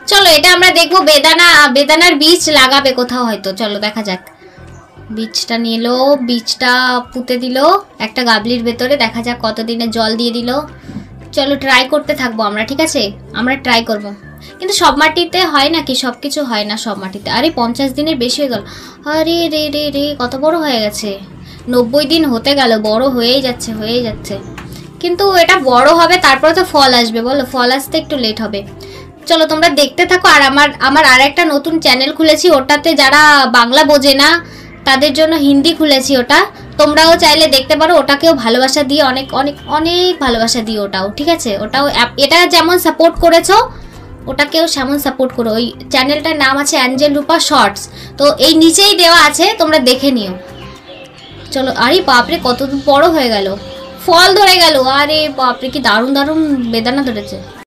চলো এটা আমরা দেখবো বেদানার বীজ লাগাবে কোথাও হয়তো। চলো দেখা যাক। বীজটা নিল, বীজটা পুঁতে দিল একটা গাবলির ভেতরে, দেখা যাক কতদিনে জল দিয়ে দিল। চলো ট্রাই করতে থাকবো আমরা, ঠিক আছে? আমরা ট্রাই করব, কিন্তু সব মাটিতে হয় নাকি? সব কিছু হয় না সব মাটিতে। আরে 50 দিনের বেশি হয়ে গেল। আরে রে রে রে, কত বড় হয়ে গেছে। 90 দিন হতে গেল, বড় হয়েই যাচ্ছে হয়েই যাচ্ছে। কিন্তু এটা বড় হবে তারপরে তো ফল আসবে, বলো? ফল আসতে একটু লেট হবে। চলো তোমরা দেখতে থাকো। আর আমার আর একটা নতুন চ্যানেল খুলেছি, ওটাতে যারা বাংলা বোঝে না তাদের জন্য হিন্দি খুলেছি। ওটা তোমরাও চাইলে দেখতে পারো। ওটাকেও ভালোবাসা দিয়ে, অনেক অনেক অনেক ভালোবাসা দিও ওটাও, ঠিক আছে? ওটাও এটা যেমন সাপোর্ট করেছো ওটাকেও সেমন সাপোর্ট করো। ওই চ্যানেলটার নাম আছে অ্যাঞ্জেল রূপা শর্টস, তো এই নিচেই দেওয়া আছে, তোমরা দেখে নিও। চলো। আরে বাপরে কত বড় হয়ে গেল, ফল ধরে গেল। আরে বাপরে কি দারুণ দারুণ বেদানা ধরেছে।